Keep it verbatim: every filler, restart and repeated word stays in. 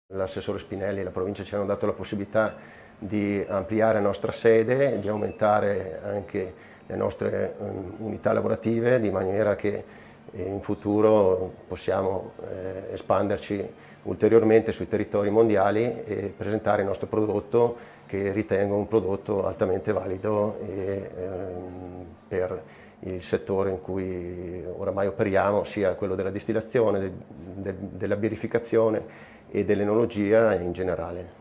L'assessore Spinelli e la provincia ci hanno dato la possibilità di ampliare la nostra sede, di aumentare anche le nostre unità lavorative, di maniera che in futuro possiamo eh, espanderci ulteriormente sui territori mondiali e presentare il nostro prodotto, che ritengo un prodotto altamente valido e, ehm, per il settore in cui oramai operiamo, sia quello della distillazione, de, de, della birrificazione e dell'enologia in generale.